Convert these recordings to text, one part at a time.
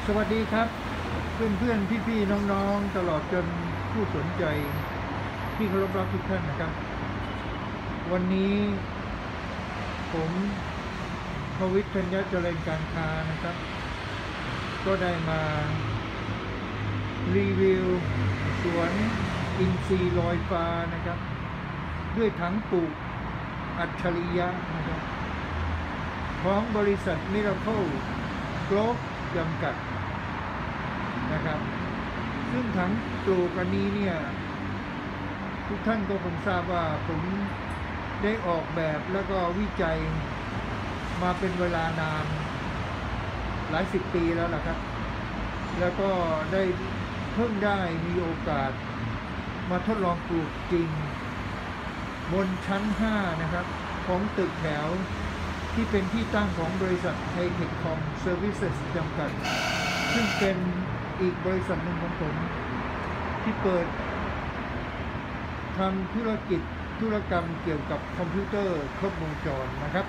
สวัสดีครับเพื่อนๆพี่ๆน้องๆตลอดจนผู้สนใจที่เคารพรักทุกท่านนะครับวันนี้ผมพวิทย์ ธัญญเจริญการค้านะครับก็ได้มารีวิวสวนอินทรีย์ลอยฟ้านะครับด้วยถังปลูกอัจฉริยะนะครับของบริษัทมิราเคิลโกลบจำกัดนะครับซึ่งถังปลูกอันนี้เนี่ยทุกท่านก็คงทราบว่าผมได้ออกแบบแล้วก็วิจัยมาเป็นเวลานานหลายสิบปีแล้วล่ะครับแล้วก็ได้เพิ่งได้มีโอกาสมาทดลองปลูกจริงบนชั้น5นะครับของตึกแถวที่เป็นที่ตั้งของบริษัทไทเทคคอมเซอร์วิสจำกัดซึ่งเป็นอีกบริษัทหนึ่งของผมที่เปิดทำธุรกรรมเกี่ยวกับคอมพิวเตอร์ครบวงจรนะครับ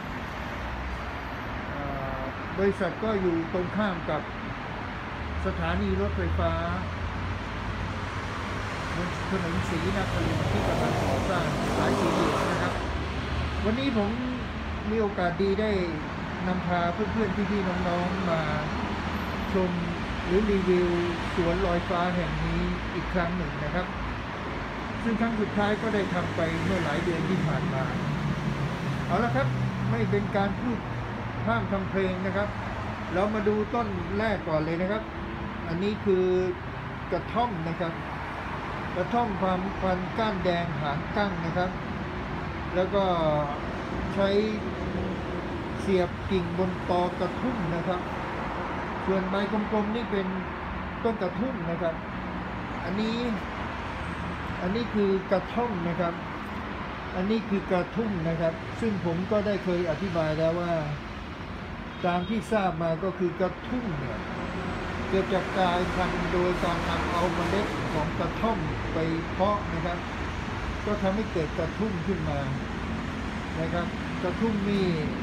บริษัทก็อยู่ตรงข้ามกับสถานีรถไฟฟ้าบนถนนศรีนครินทร์ที่กำลังก่อสร้างสายสีเหลืองนะครับวันนี้ผมมีโอกาสดีได้นำพาเพื่อนๆพี่ๆน้องๆมาชมหรือรีวิวสวนลอยฟ้าแห่งนี้อีกครั้งหนึ่งนะครับซึ่งครั้งสุดท้ายก็ได้ทำไปเมื่อหลายเดือนที่ผ่านมาเอาละครับไม่เป็นการพูดพร่ำทำเพลงนะครับเรามาดูต้นแรกก่อนเลยนะครับอันนี้คือกระท่อมนะครับกระท่อมความพันก้านแดงหางกั้งนะครับแล้วก็ใช้เสียบกิ่งบนตอกระทุ่มนะครับส่วนใบกลมๆนี่เป็นต้นกระทุ่มนะครับอันนี้คือกระท่อมนะครับอันนี้คือกระทุ่มนะครับซึ่งผมก็ได้เคยอธิบายแล้วว่าตามที่ทราบมาก็คือกระทุ่มเนี่ยเกิดจากกลายพันธุ์โดยการนำเอาเมล็ดของกระท่อมไปเพาะนะครับก็ทำให้เกิดกระทุ่มขึ้นมานะครับกระทุ่มนี่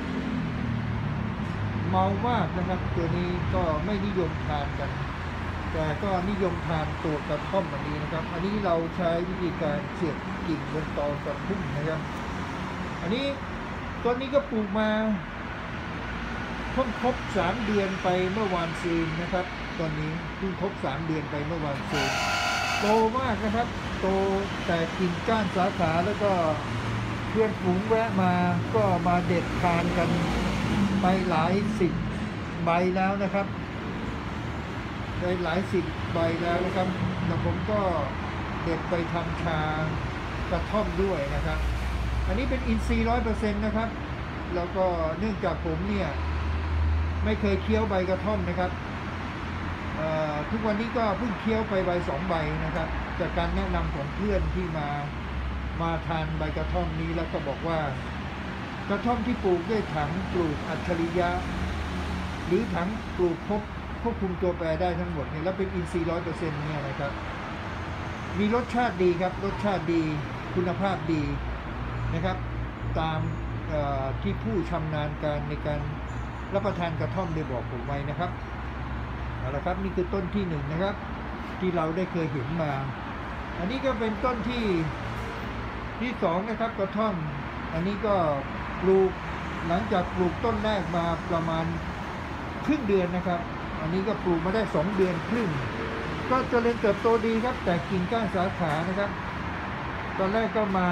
เมามากนะครับตัวนี้ก็ไม่นิยมทานกันแต่ก็นิยมทานตัวกระท่อมอันนี้นะครับอันนี้เราใช้วิธีการเสียบกิ่งบนตอกระทุ่มนะครับอันนี้ต้นนี้ก็ปลูกมาเพิ่งครบ3 เดือนไปเมื่อวานซืนนะครับตอนนี้เพิ่งครบ3 เดือนไปเมื่อวานซืนโตมากนะครับโตแต่กิ่งก้านสาขาแล้วก็เพื่อนฝูงแวะมาก็มาเด็ดทานกันไปหลายสิบใบแล้วนะครับได้หลายสิบใบแล้วนะครับแล้วผมก็เด็ดไปทำชากระท่อมด้วยนะครับอันนี้เป็นอินทรีย์ 100% นะครับแล้วก็เนื่องจากผมเนี่ยไม่เคยเคี้ยวใบกระท่อมนะครับทุกวันนี้ก็เพิ่งเคี้ยวไปใบ2 ใบนะครับจากการแนะนำของเพื่อนที่มาทานใบกระท่อมนี้แล้วก็บอกว่ากระท่อมที่ปลูกด้วยถังปลูกอัจฉริยะหรือถังปลูกควบคุมตัวแปรได้ทั้งหมดเนี่ยแล้วเป็นอินทรีย์ 100% เนี่ยนะครับมีรสชาติดีครับรสชาติดีคุณภาพดีนะครับตามที่ผู้ชำนาญการในการรับประทานกระท่อมได้บอกผมไว้นะครับเอาละครับนี่คือต้นที่1นะครับที่เราได้เคยเห็นมาอันนี้ก็เป็นต้นที่2นะครับกระท่อมอันนี้ก็ปลูกหลังจากปลูกต้นแรกมาประมาณครึ่งเดือนนะครับอันนี้ก็ปลูกมาได้2 เดือนครึ่งก็เจริญเติบโตดีครับแต่กิ่งก้านสาขานะครับตอนแรกก็มา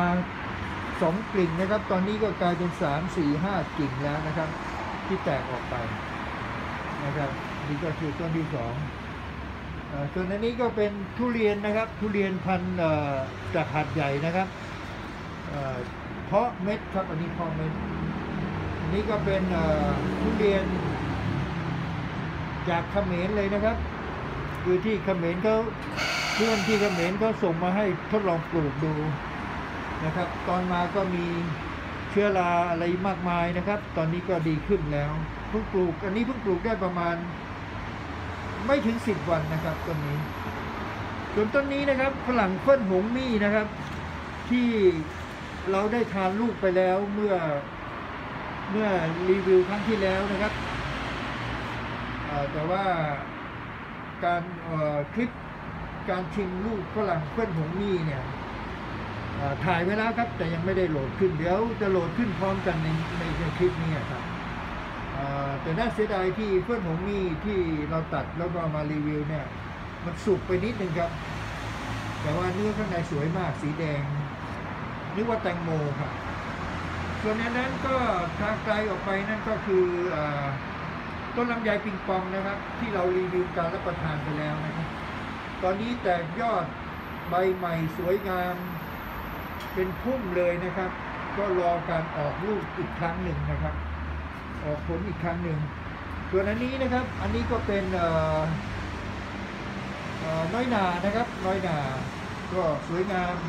2 กิ่งนะครับตอนนี้ก็กลายเป็น3 4 5 กิ่งแล้วนะครับที่แตกออกไปนะครับนี่ก็คือต้นที่2ส่วนอันนี้ก็เป็นทุเรียนนะครับทุเรียนพันธุ์จากหาดใหญ่นะครับเพาะเม็ดครับอันนี้เพาะเม็ดอันนี้ก็เป็นทุเรียนจากเขมรเลยนะครับคือที่เขมรเขาเพื่อนที่เขมรเขาส่งมาให้ทดลองปลูกดูนะครับตอนมาก็มีเชื้อราอะไรมากมายนะครับตอนนี้ก็ดีขึ้นแล้วเพิ่งปลูกอันนี้เพิ่งปลูกได้ประมาณไม่ถึง10 วันนะครับต้นนี้ส่วนต้นนี้นะครับฝรั่งเฟิ่นหงมี่นะครับที่เราได้ทานลูกไปแล้วเมื่อรีวิวครั้งที่แล้วนะครับแต่ว่าการคลิปการชิมลูกฝรั่งเพื่อนหงมี่เนี่ยถ่ายไว้แล้วครับแต่ยังไม่ได้โหลดขึ้นเดี๋ยวจะโหลดขึ้นพร้อมกันในคลิปนี้ครับแต่น่าเสียดายที่เพื่อนหงมี่ที่เราตัดแล้วก็มารีวิวเนี่ยมันสุกไปนิดนึงครับแต่ว่าเนื้อข้างในสวยมากสีแดงนึกว่าแตงโมครับส่วนในนั้นก็ทางไกลออกไปนั่นก็คือต้นลำไยปิงปองนะครับที่เรารีวิวการรับประทานไปแล้วนะครับตอนนี้แตกยอดใบใหม่สวยงามเป็นพุ่มเลยนะครับก็รอการออกลูกอีกครั้งหนึ่งนะครับออกผลอีกครั้งหนึ่งส่วนอันนี้นะครับอันนี้ก็เป็นน้อยนานะครับน้อยนาก็สวยงาม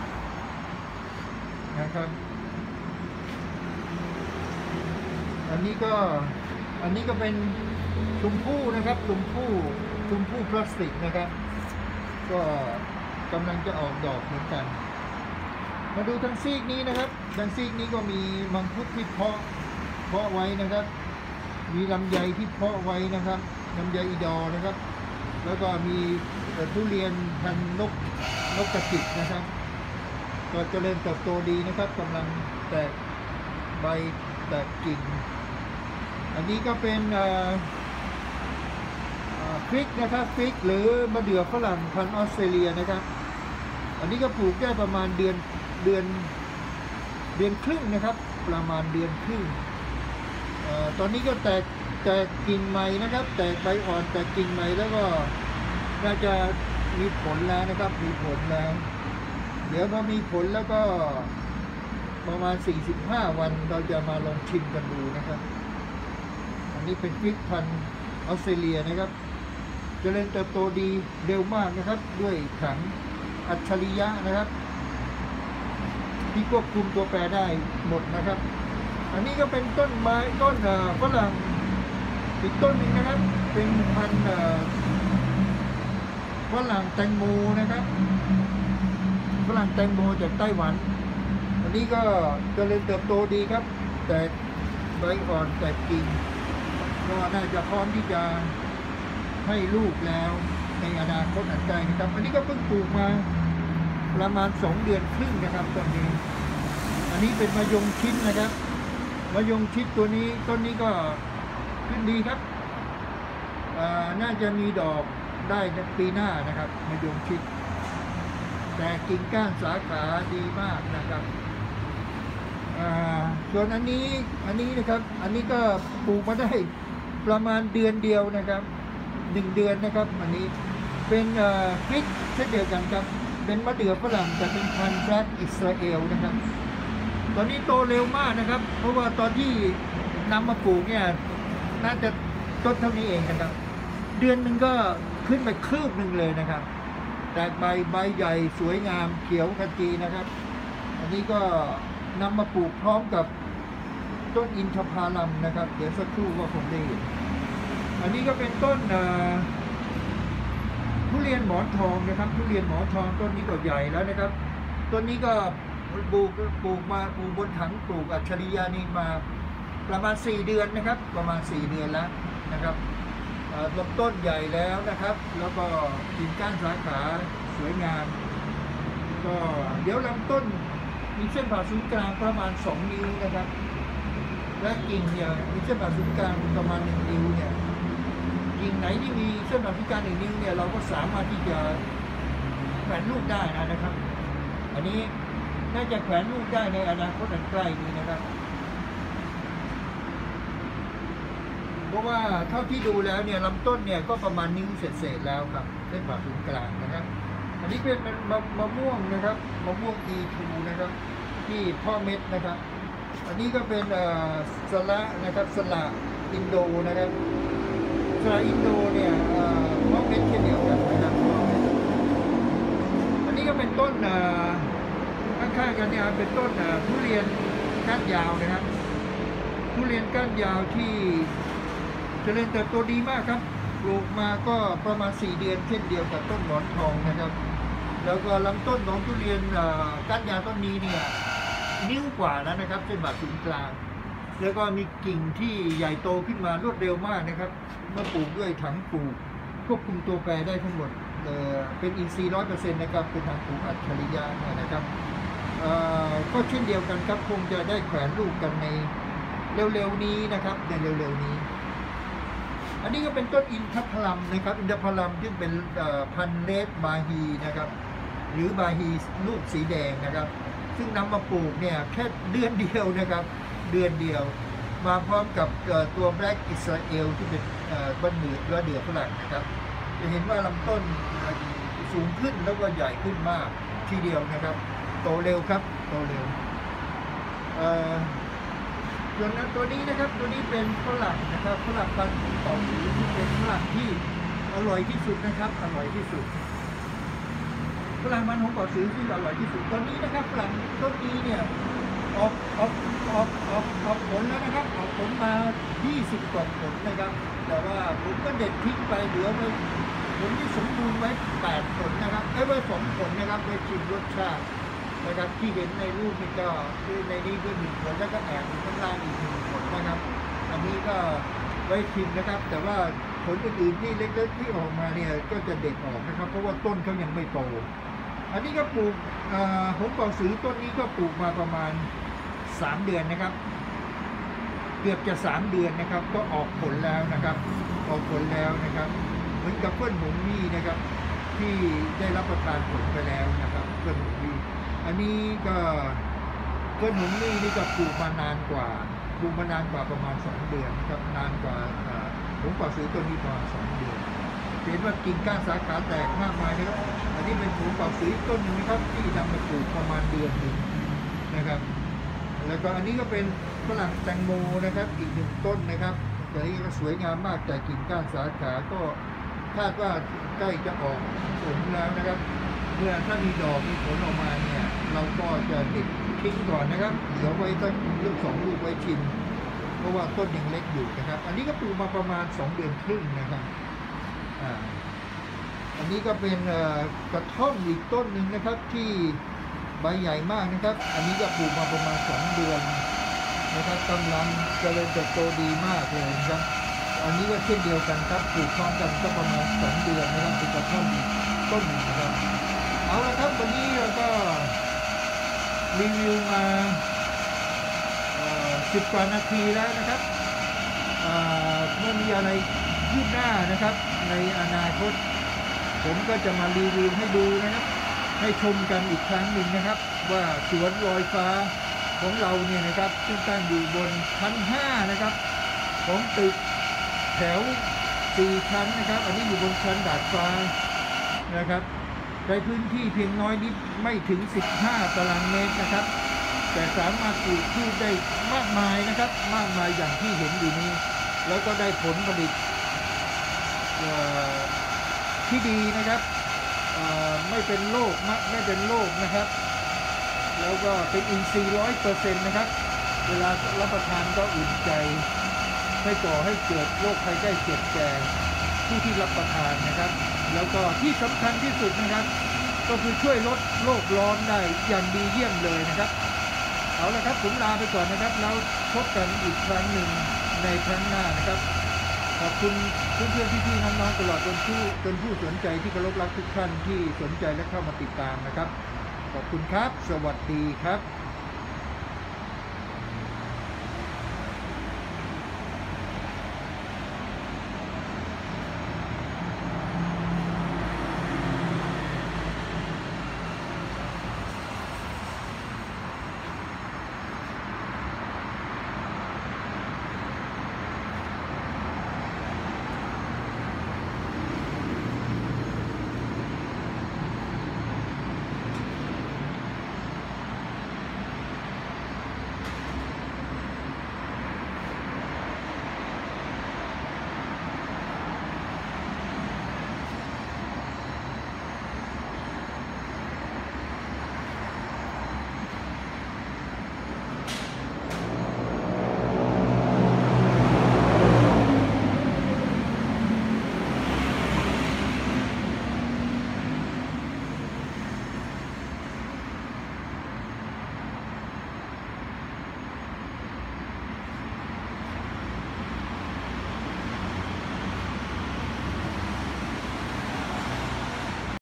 นะครับอันนี้ก็เป็นชมพู่นะครับชมพู่พลาสติกนะครับก็กำลังจะออกดอกเหมือนกันมาดูทางซีกนี้นะครับทางซีกนี้ก็มีมังคุดที่เพาะไว้นะครับมีลำไยที่เพาะไว้นะครับลำไยอีดอนะครับแล้วก็มีทุเรียนพันธุ์นกกระจิบนะครับก็เจริญเติบโตดีนะครับกำลังแตกใบแตกกิ่งอันนี้ก็เป็นพริกนะครับพริกหรือมะเดื่อฝรั่งพันธุ์ออสเตรเลียนะครับอันนี้ก็ปลูกได้ประมาณเดือนครึ่งนะครับประมาณเดือนครึ่งตอนนี้ก็แตกกิ่งใหม่นะครับแตกใบอ่อนแตกกิ่งใหม่แล้วก็น่าจะมีผลแล้วนะครับมีผลแล้วเดี๋ยวพอมีผลแล้วก็ประมาณ45วันเราจะมาลองชิมกันดูนะครับอันนี้เป็นพริกพันธุ์ออสเตรเลียนะครับเจริญเติบโตดีเร็วมากนะครับด้วยถังอัจฉริยะนะครับที่ควบคุมตัวแปรได้หมดนะครับอันนี้ก็เป็นต้นไม้ต้นฝรั่งอีกต้นหนึ่งนะครับเป็นพันธุ์ฝรั่งแตงโมนะครับฝรั่งแตงโมจากไต้หวันอันนี้ก็เจริญเติบโตดีครับแต่ใบอ่อนแต่กิ่งก็น่าจะพร้อมที่จะให้ลูกแล้วในอนาคตอันใกล้นะครับอันนี้ก็เพิ่งปลูกมาประมาณ2 เดือนครึ่งนะครับต้นนี้อันนี้เป็นมะยงชิดนะครับมะยงชิดตัวนี้ต้นนี้ก็ขึ้นดีครับน่าจะมีดอกได้ในปีหน้านะครับมะยงชิดแต่กิ่งก้านสาขาดีมากนะครับส่วนอันนี้นะครับอันนี้ก็ปลูกมาได้ประมาณเดือนเดียวนะครับ1 เดือนนะครับอันนี้เป็นพริกเช่นเดียวกันครับเป็นมะเดื่อฝรั่งแต่เป็นพันธุ์แบล็กอิสราเอลนะครับตอนนี้โตเร็วมากนะครับเพราะว่าตอนที่นำมาปลูกเนี่ยน่าจะต้นเท่านี้เองนะครับเดือนหนึ่งก็ขึ้นไปคืบหนึ่งเลยนะครับแตกใบใหญ่สวยงามเขียวขจีนะครับอันนี้ก็นำมาปลูกพร้อมกับต้นอินทผลัมนะครับเดี๋ยวสักครู่ก็คงได้เห็นอันนี้ก็เป็นต้นทุเรียนหมอนทองนะครับทุเรียนหมอนทองต้นนี้ก็ใหญ่แล้วนะครับต้นนี้ก็ปลูกบนถังปลูกอัจฉริยะนี่มาประมาณ4 เดือนนะครับประมาณ4 เดือนแล้วนะครับลำต้นใหญ่แล้วนะครับแล้วก็กิ่งก้านสาขาสวยงามก็เดี๋ยวลำต้นมีเส้นผ่าศูนย์กลางประมาณ2 นิ้วนะครับและกิ่งเนี่ยมีเส้นผ่าศูนย์กลางประมาณ1 นิ้วเนี่ยกิ่งไหนที่มีเส้นผ่าศูนย์กลาง1 นิ้วเนี่ยเราก็สามารถที่จะแขวนลูกได้นะครับอันนี้น่าจะแขวนลูกได้ในอนาคตอันใกล้นี้นะครับเพราะว่าเท่าที่ดูแล้วเนี่ยลำต้นเนี่ยก็ประมาณนิ้วเศษแล้วครับเส้นผ่าศูนย์กลางนะครับอันนี้เป็นมะม่วงนะครับมะม่วง E2 นะครับที่พ่อเม็ดนะครับอันนี้ก็เป็นสละนะครับสละอินโดนะครับสละอินโดเนี่ยพ่อเม็ดเช่นเดียวกันนะครับอันนี้ก็เป็นต้นข้างๆกันเนี่ยเป็นต้นทุเรียนก้านยาวนะครับทุเรียนก้านยาวที่เจริญเติบโตดีมากครับปลูกมาก็ประมาณ4 เดือนเช่นเดียวกับต้นหมอนทองนะครับแล้วก็ลำต้นของทุเรียนก้านยาวต้นนี้เนี่ยนิ้วกว่าแล้วนะครับเส้นผ่าศูนย์กลางแล้วก็มีกิ่งที่ใหญ่โตขึ้นมารวดเร็วมากนะครับเมื่อปลูกด้วยถังปลูกควบคุมตัวแปรได้ทั้งหมดเป็นอินทรีย์100%นะครับเป็นทางปลูกอัจฉริยะนะครับก็เช่นเดียวกันครับคงจะได้แขวนลูกกันในเร็วๆนี้นะครับในเร็วๆนี้อันนี้ก็เป็นต้นอินทผลัมนะครับอินทผลัมที่เป็นพันธุ์เรดบาฮีนะครับหรือบาฮีลูกสีแดงนะครับซึ่งนำมาปลูกเนี่ยแค่เดือนเดียวนะครับเดือนเดียวมาพร้อมกับตัวแบล็กอิสราเอลที่เป็นต้นเดือฝรั่งนะครับจะเห็นว่าลำต้นสูงขึ้นแล้วก็ใหญ่ขึ้นมากทีเดียวนะครับโตเร็วครับโตเร็วส่วนตัวนี้นะครับตัวนี้เป็นฝรั่งนะครับฝรั่งพันธุ์ต่อสีที่เป็นฝรั่งที่อร่อยที่สุดนะครับอร่อยที่สุดฝรั่งมันของเกาะซื้อที่อร่อยที่สุดตอนนี้นะครับฝรั่งต้นนี้เนี่ยออกผลแล้วนะครับออกผลมา20 กว่าผลนะครับแต่ว่าผมก็เด็ดทิ้งไปเหลือไว้ผลที่สมบูรณ์ไว้8 ผลนะครับไว้2 ผลนะครับไว้ชิมรสชาตินะครับที่เห็นในรูปนี่ก็คือในนี้ก็1 ผลแล้วก็แอบอยู่ข้างล่างอีก1 ผลนะครับอันนี้ก็ไว้ชิมนะครับแต่ว่าผลอื่นๆที่เล็กๆที่ออกมาเนี่ยก็จะเด็ดออกนะครับเพราะว่าต้นเขายังไม่โตอันนี้ก็ปลูกหงส์เป่าสือต้นนี้ก็ปลูกมาประมาณ3 เดือนนะครับเกือบจะ3 เดือนนะครับก็ออกผลแล้วนะครับออกผลแล้วนะครับเหมือนกับเพื่อนหงส์นี่นะครับที่ได้รับประทานผลไปแล้วนะครับเพื่อนหงส์นี่อันนี้ก็เพื่อนหงส์นี่ก็ปลูกมานานกว่าประมาณ2 เดือนนะครับนานกว่าหงส์เป่าสือต้นนี้ประมาณ2 เดือนเห็นว่ากิ่งก้านสาขาแตกมากมายนะครับอันนี้เป็นหงส์เป่าสือต้นหนึ่งนะครับที่นำมาปลูกประมาณเดือนหนึ่งนะครับแล้วก็อันนี้ก็เป็นฝรั่งแตงโมนะครับอีก1 ต้นนะครับแต่นี้ก็สวยงามมากแต่กิ่งก้านสาขาก็คาดว่าใกล้จะออกผลแล้วนะครับเมื่อถ้ามีดอกมีผลออกมาเนี่ยเราก็จะเด็ดทิ้งก่อนนะครับเหลือไว้สักลูก2 ลูกไว้ชิมเพราะว่าต้นยังเล็กอยู่นะครับอันนี้ก็ปลูกมาประมาณ2 เดือนครึ่งนะครับอันนี้ก็เป็นกระท่อมอีกต้นหนึ่งนะครับที่ใบใหญ่มากนะครับอันนี้ก็ปลูกมาประมาณ2 เดือนนะครับกำลังเจริญเติบโตดีมากเลยครับอันนี้ก็เช่นเดียวกันครับปลูกพร้อมกันก็ประมาณ2 เดือนนะครับเป็นกระท่อมต้นหนึ่งนะครับเอาละครับวันนี้เราก็รีวิวมา10 กว่านาทีแล้วนะครับเมื่อมีอะไรคืบหน้านะครับในอนาคตผมก็จะมารีวิวให้ดูนะครับให้ชมกันอีกครั้งหนึ่งนะครับว่าสวนลอยฟ้าของเราเนี่ยนะครับซึ่งตั้งอยู่บนชั้น5นะครับของตึกแถว4 ชั้นนะครับอันนี้อยู่บนชั้นดาดฟ้านะครับในพื้นที่เพียงน้อยนิดไม่ถึง15 ตารางเมตรนะครับแต่สามารถปลูกพืชได้มากมายนะครับมากมายอย่างที่เห็นอยู่นี้แล้วก็ได้ผลผลิตที่ดีนะครับไม่เป็นโรคนะครับแล้วก็เป็นอินทรีย์100%นะครับเวลารับประทานก็อุ่นใจไม่ก่อให้เกิดโรคภัยไข้เจ็บแก่ผู้ที่รับประทานนะครับแล้วก็ที่สำคัญที่สุดนะครับก็คือช่วยลดโลกร้อนได้อย่างดีเยี่ยมเลยนะครับเอาละครับผมลาไปก่อนนะครับแล้วพบกันอีกครั้งหนึ่งในครั้งหน้านะครับขอบคุณเพื่อนๆพี่ๆน้องๆตลอดจนผู้สนใจที่เคารพรักทุกท่านที่สนใจและเข้ามาติดตามนะครับขอบคุณครับสวัสดีครับ